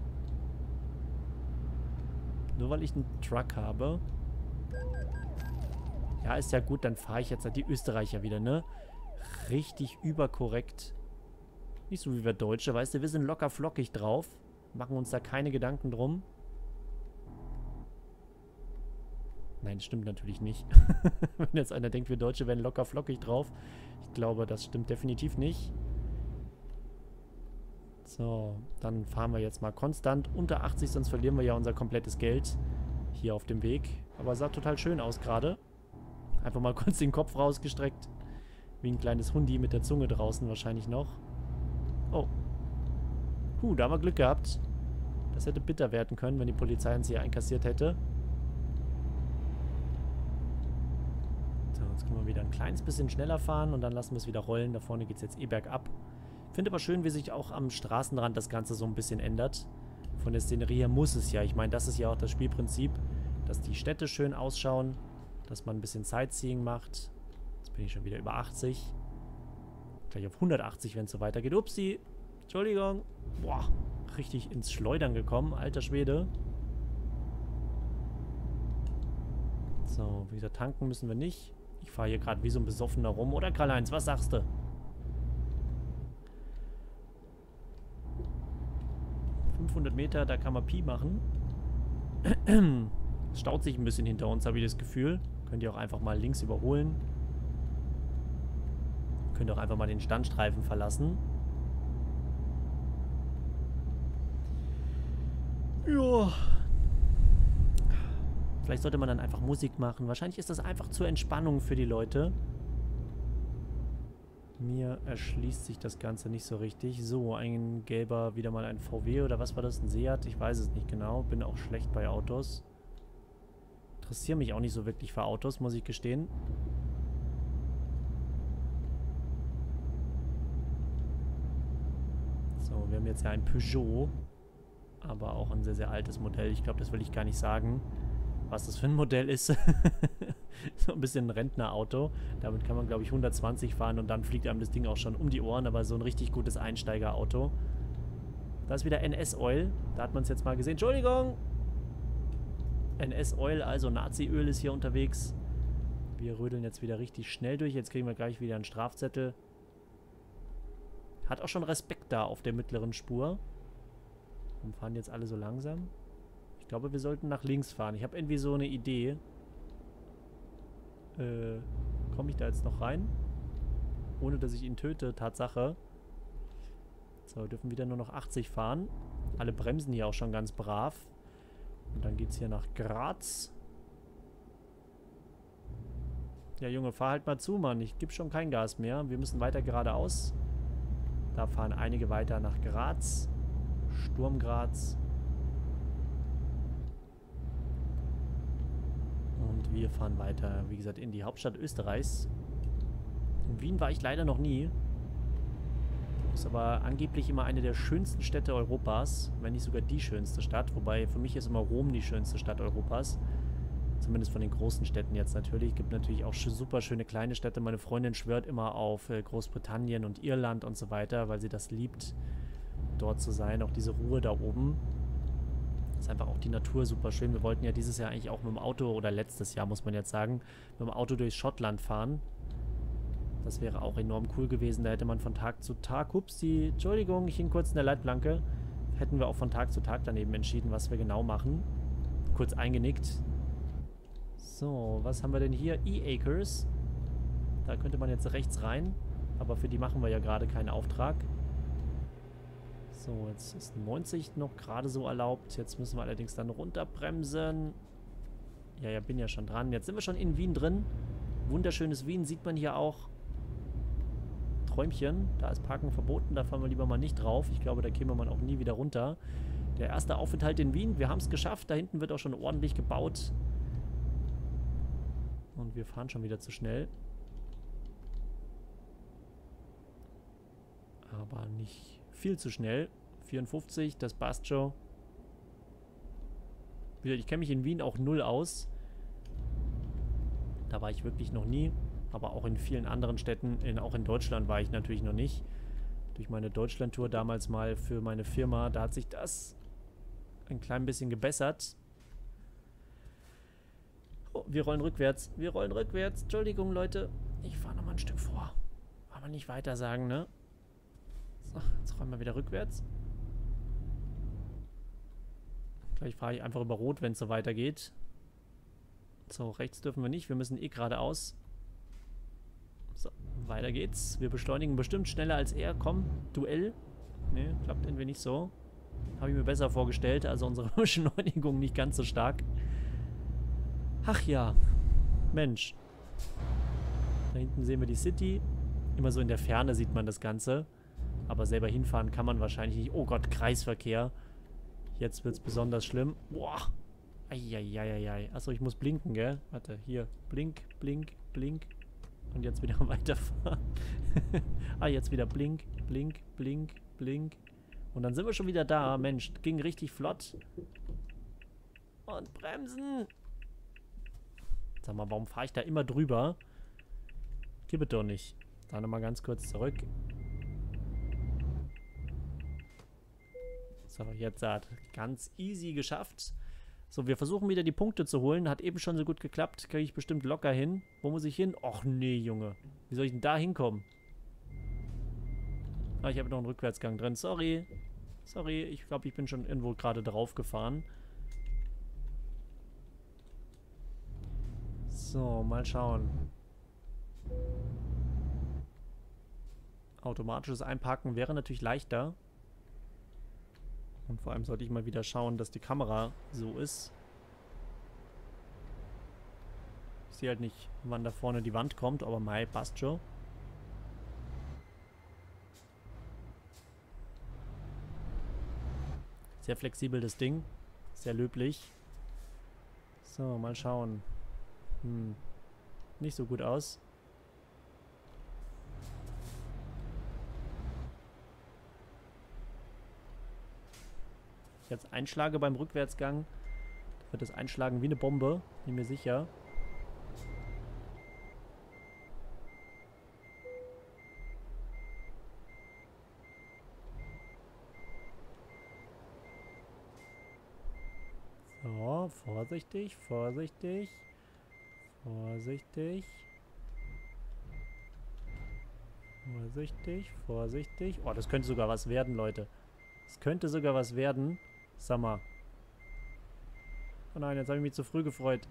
Nur weil ich einen Truck habe. Ja, ist ja gut, dann fahre ich jetzt halt die Österreicher wieder, ne? Richtig überkorrekt. Nicht so wie wir Deutsche, weißt du, wir sind locker flockig drauf. Machen uns da keine Gedanken drum. Nein, das stimmt natürlich nicht. Wenn jetzt einer denkt, wir Deutsche wären locker flockig drauf. Ich glaube, das stimmt definitiv nicht. So, dann fahren wir jetzt mal konstant unter 80, sonst verlieren wir ja unser komplettes Geld hier auf dem Weg. Aber sah total schön aus gerade. Einfach mal kurz den Kopf rausgestreckt. Wie ein kleines Hundi mit der Zunge draußen wahrscheinlich noch. Oh. Da haben wir Glück gehabt. Das hätte bitter werden können, wenn die Polizei uns hier einkassiert hätte. So, jetzt können wir wieder ein kleines bisschen schneller fahren und dann lassen wir es wieder rollen. Da vorne geht es jetzt eh bergab. Finde aber schön, wie sich auch am Straßenrand das Ganze so ein bisschen ändert. Von der Szenerie her muss es ja. Ich meine, das ist ja auch das Spielprinzip, dass die Städte schön ausschauen, dass man ein bisschen Sightseeing macht. Jetzt bin ich schon wieder über 80. Gleich auf 180, wenn es so weitergeht. Upsi. Entschuldigung. Boah, richtig ins Schleudern gekommen. Alter Schwede. So, wie gesagt, tanken müssen wir nicht. Ich fahre hier gerade wie so ein Besoffener rum. Oder Karl-Heinz, was sagst du? 500 Meter, da kann man Pi machen. Es staut sich ein bisschen hinter uns, habe ich das Gefühl. Könnt ihr auch einfach mal links überholen. Könnt ihr auch einfach mal den Standstreifen verlassen. Ja. Vielleicht sollte man dann einfach Musik machen. Wahrscheinlich ist das einfach zur Entspannung für die Leute. Mir erschließt sich das Ganze nicht so richtig. So, ein gelber, wieder mal ein VW oder was war das? Ein Seat? Ich weiß es nicht genau. Bin auch schlecht bei Autos. Interessiere mich auch nicht so wirklich für Autos, muss ich gestehen. So, wir haben jetzt ja ein Peugeot. Aber auch ein sehr, sehr altes Modell. Ich glaube, das will ich gar nicht sagen, was das für ein Modell ist. So ein bisschen ein Rentnerauto. Damit kann man, glaube ich, 120 fahren und dann fliegt einem das Ding auch schon um die Ohren. Aber so ein richtig gutes Einsteigerauto. Da ist wieder NS Oil. Da hat man es jetzt mal gesehen. Entschuldigung! NS Oil, also Nazi-Öl ist hier unterwegs. Wir rödeln jetzt wieder richtig schnell durch. Jetzt kriegen wir gleich wieder einen Strafzettel. Hat auch schon Respekt da auf der mittleren Spur. Und fahren jetzt alle so langsam. Ich glaube, wir sollten nach links fahren. Ich habe irgendwie so eine Idee. Komme ich da jetzt noch rein? Ohne, dass ich ihn töte. Tatsache. So, wir dürfen wieder nur noch 80 fahren. Alle bremsen hier auch schon ganz brav. Und dann geht es hier nach Graz. Ja, Junge, fahr halt mal zu, Mann. Ich gebe schon kein Gas mehr. Wir müssen weiter geradeaus. Da fahren einige weiter nach Graz. Sturm Graz. Und wir fahren weiter, wie gesagt, in die Hauptstadt Österreichs. In Wien war ich leider noch nie. Ist aber angeblich immer eine der schönsten Städte Europas, wenn nicht sogar die schönste Stadt. Wobei für mich ist immer Rom die schönste Stadt Europas. Zumindest von den großen Städten jetzt natürlich. Es gibt natürlich auch super schöne kleine Städte. Meine Freundin schwört immer auf Großbritannien und Irland und so weiter, weil sie das liebt, dort zu sein. Auch diese Ruhe da oben. Ist einfach auch die Natur super schön. Wir wollten ja dieses Jahr eigentlich auch mit dem Auto, oder letztes Jahr muss man jetzt sagen, mit dem Auto durch Schottland fahren. Das wäre auch enorm cool gewesen. Da hätte man von Tag zu Tag, upsie, Entschuldigung, ich hing kurz in der Leitplanke, hätten wir auch von Tag zu Tag daneben entschieden, was wir genau machen. Kurz eingenickt. So, was haben wir denn hier? E-Acres. Da könnte man jetzt rechts rein, aber für die machen wir ja gerade keinen Auftrag. So, jetzt ist 90 noch gerade so erlaubt. Jetzt müssen wir allerdings dann runterbremsen. Ja, bin ja schon dran. Jetzt sind wir schon in Wien drin. Wunderschönes Wien sieht man hier auch. Träumchen. Da ist Parken verboten. Da fahren wir lieber mal nicht drauf. Ich glaube, da käme man auch nie wieder runter. Der erste Aufenthalt in Wien. Wir haben es geschafft. Da hinten wird auch schon ordentlich gebaut. Und wir fahren schon wieder zu schnell. Aber nicht viel zu schnell. 54, das passt schon. Ich kenne mich in Wien auch null aus. Da war ich wirklich noch nie. Aber auch in vielen anderen Städten, auch in Deutschland war ich natürlich noch nicht. Durch meine Deutschland-Tour damals mal für meine Firma, da hat sich das ein klein bisschen gebessert. Oh, wir rollen rückwärts. Wir rollen rückwärts. Entschuldigung, Leute. Ich fahre nochmal ein Stück vor. Aber nicht weiter sagen, ne? So, jetzt rollen wir wieder rückwärts. Gleich fahre ich einfach über Rot, wenn es so weitergeht. So, rechts dürfen wir nicht. Wir müssen eh geradeaus. So, weiter geht's. Wir beschleunigen bestimmt schneller als er. Komm, Duell. Ne, klappt irgendwie nicht so. Habe ich mir besser vorgestellt. Also unsere Beschleunigung nicht ganz so stark. Ach ja. Mensch. Da hinten sehen wir die City. Immer so in der Ferne sieht man das Ganze. Aber selber hinfahren kann man wahrscheinlich nicht. Oh Gott, Kreisverkehr. Jetzt wird es besonders schlimm. Boah. Eieieiei. Achso, ich muss blinken, gell? Warte, hier. Blink, blink, blink. Und jetzt wieder weiterfahren. Jetzt wieder blink, blink, blink, blink. Und dann sind wir schon wieder da. Mensch, ging richtig flott. Und bremsen. Sag mal, warum fahre ich da immer drüber? Gib es doch nicht. Dann nochmal ganz kurz zurück. So, jetzt hat ganz easy geschafft. So, wir versuchen wieder die Punkte zu holen. Hat eben schon so gut geklappt. Kriege ich bestimmt locker hin. Wo muss ich hin? Och nee, Junge. Wie soll ich denn da hinkommen? Ah, ich habe noch einen Rückwärtsgang drin. Sorry. Sorry, ich glaube, ich bin schon irgendwo gerade drauf gefahren. So, mal schauen. Automatisches Einparken wäre natürlich leichter. Und vor allem sollte ich mal wieder schauen, dass die Kamera so ist. Ich sehe halt nicht, wann da vorne die Wand kommt, aber mei, passt schon. Sehr flexibel das Ding. Sehr löblich. So, mal schauen. Nicht so gut aus. Ich jetzt einschlage beim Rückwärtsgang, wird das einschlagen wie eine Bombe, bin mir sicher. So, vorsichtig, vorsichtig, vorsichtig. Vorsichtig, vorsichtig. Oh, das könnte sogar was werden, Leute. Das könnte sogar was werden. Sag mal. Oh nein, jetzt habe ich mich zu früh gefreut.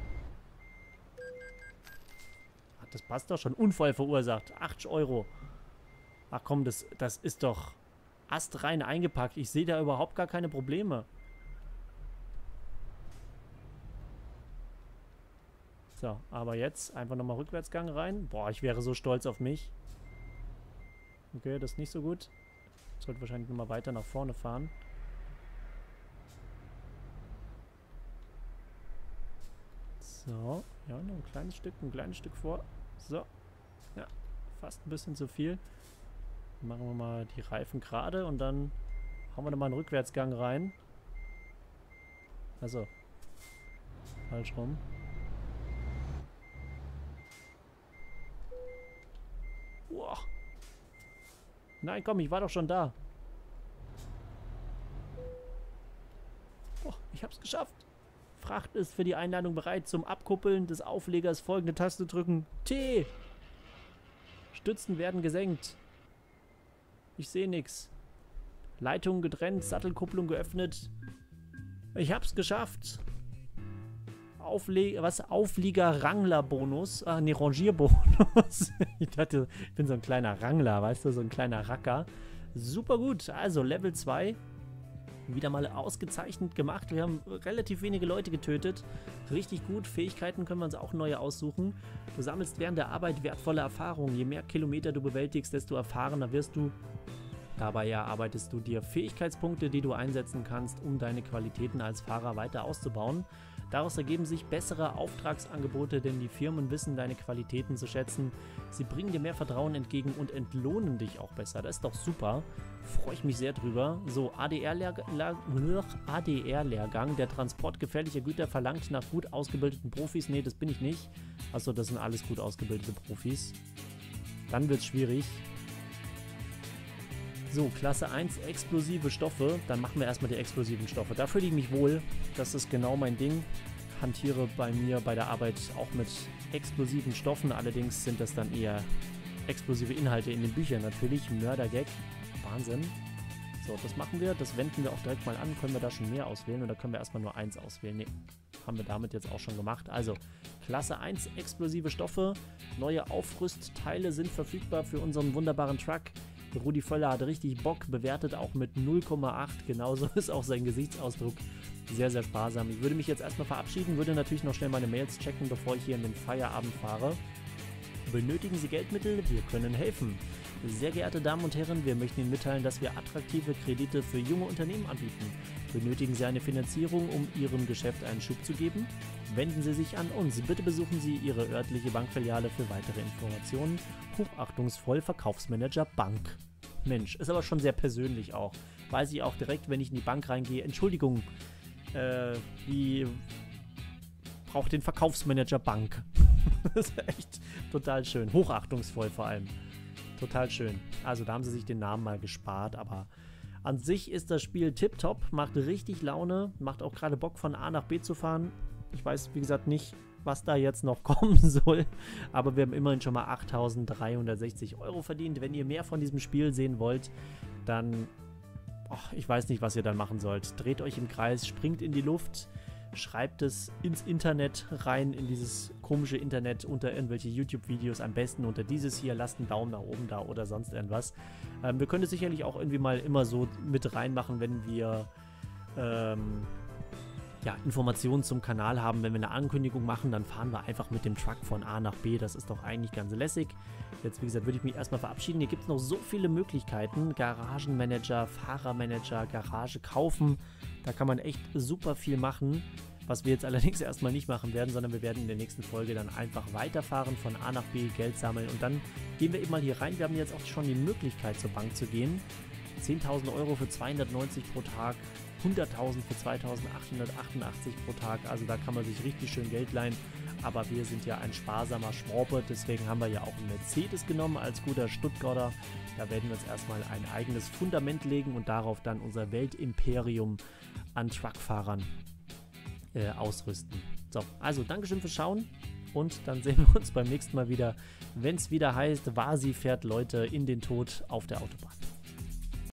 Ach, das passt doch schon. Unfall verursacht. 80 Euro. Ach komm, das ist doch astrein eingepackt. Ich sehe da überhaupt gar keine Probleme. So, aber jetzt einfach nochmal Rückwärtsgang rein. Boah, ich wäre so stolz auf mich. Okay, das ist nicht so gut. Ich sollte wahrscheinlich nochmal weiter nach vorne fahren. So, ja, noch ein kleines Stück vor. So, ja, fast ein bisschen zu viel. Dann machen wir mal die Reifen gerade und dann hauen wir nochmal einen Rückwärtsgang rein. Also, falsch rum. Wow. Nein, komm, ich war doch schon da. Oh, ich hab's geschafft. Fracht ist für die Einladung bereit. Zum Abkuppeln des Auflegers folgende Taste drücken. T. Stützen werden gesenkt. Ich sehe nichts. Leitung getrennt, Sattelkupplung geöffnet. Ich hab's geschafft. Auflieger-Rangler-Bonus. Ah, ne, Rangierbonus. Ich dachte, ich bin so ein kleiner Rangler, weißt du, so ein kleiner Racker. Super gut. Also, Level 2. Wieder mal ausgezeichnet gemacht. Wir haben relativ wenige Leute getötet. Richtig gut. Fähigkeiten können wir uns auch neue aussuchen. Du sammelst während der Arbeit wertvolle Erfahrungen. Je mehr Kilometer du bewältigst, desto erfahrener wirst du. Dabei erarbeitest du dir Fähigkeitspunkte, die du einsetzen kannst, um deine Qualitäten als Fahrer weiter auszubauen. Daraus ergeben sich bessere Auftragsangebote, denn die Firmen wissen deine Qualitäten zu schätzen. Sie bringen dir mehr Vertrauen entgegen und entlohnen dich auch besser. Das ist doch super. Freue ich mich sehr drüber. So, ADR-Lehrgang, der Transport gefährlicher Güter verlangt nach gut ausgebildeten Profis. Nee, das bin ich nicht. Achso, das sind alles gut ausgebildete Profis. Dann wird es schwierig. So, Klasse 1, explosive Stoffe. Dann machen wir erstmal die explosiven Stoffe. Da fühle ich mich wohl. Das ist genau mein Ding. Hantiere bei mir bei der Arbeit auch mit explosiven Stoffen. Allerdings sind das dann eher explosive Inhalte in den Büchern natürlich. Mördergag. Wahnsinn. So, das machen wir. Das wenden wir auch direkt mal an. Können wir da schon mehr auswählen oder können wir erstmal nur 1 auswählen? Ne, haben wir damit jetzt auch schon gemacht. Also, Klasse 1, explosive Stoffe. Neue Aufrüstteile sind verfügbar für unseren wunderbaren Truck. Rudi Völler hat richtig Bock, bewertet auch mit 0,8. Genauso ist auch sein Gesichtsausdruck sehr, sehr sparsam. Ich würde mich jetzt erstmal verabschieden, würde natürlich noch schnell meine Mails checken, bevor ich hier in den Feierabend fahre. Benötigen Sie Geldmittel? Wir können helfen. Sehr geehrte Damen und Herren, wir möchten Ihnen mitteilen, dass wir attraktive Kredite für junge Unternehmen anbieten. Benötigen Sie eine Finanzierung, um Ihrem Geschäft einen Schub zu geben? Wenden Sie sich an uns. Bitte besuchen Sie Ihre örtliche Bankfiliale für weitere Informationen. Hochachtungsvoll, Verkaufsmanager Bank. Mensch, ist aber schon sehr persönlich auch. Weiß ich auch direkt, wenn ich in die Bank reingehe, Entschuldigung, wie braucht den Verkaufsmanager Bank. Das ist echt total schön. Hochachtungsvoll vor allem. Total schön. Also da haben sie sich den Namen mal gespart, aber an sich ist das Spiel tipptopp, macht richtig Laune, macht auch gerade Bock von A nach B zu fahren. Ich weiß, wie gesagt, nicht, was da jetzt noch kommen soll, aber wir haben immerhin schon mal 8.360 € verdient. Wenn ihr mehr von diesem Spiel sehen wollt, dann, ich weiß nicht, was ihr dann machen sollt. Dreht euch im Kreis, springt in die Luft, schreibt es ins Internet rein, in dieses komische Internet, unter irgendwelche YouTube-Videos, am besten unter dieses hier, lasst einen Daumen nach oben da oder sonst irgendwas. Wir können es sicherlich auch irgendwie mal immer so mit reinmachen, wenn wir Informationen zum Kanal haben. Wenn wir eine Ankündigung machen, dann fahren wir einfach mit dem Truck von A nach B. Das ist doch eigentlich ganz lässig. Jetzt, wie gesagt, würde ich mich erstmal verabschieden. Hier gibt es noch so viele Möglichkeiten. Garagenmanager, Fahrermanager, Garage kaufen. Da kann man echt super viel machen. Was wir jetzt allerdings erstmal nicht machen werden, sondern wir werden in der nächsten Folge dann einfach weiterfahren, von A nach B, Geld sammeln und dann gehen wir eben mal hier rein. Wir haben jetzt auch schon die Möglichkeit, zur Bank zu gehen. 10.000 € für 290 pro Tag, 100.000 für 2.888 pro Tag, also da kann man sich richtig schön Geld leihen, aber wir sind ja ein sparsamer Schworpe, deswegen haben wir ja auch einen Mercedes genommen als guter Stuttgarter. Da werden wir uns erstmal ein eigenes Fundament legen und darauf dann unser Weltimperium an Truckfahrern ausrüsten. So, also Dankeschön fürs Schauen und dann sehen wir uns beim nächsten Mal wieder, wenn es wieder heißt, Vasi fährt Leute in den Tod auf der Autobahn.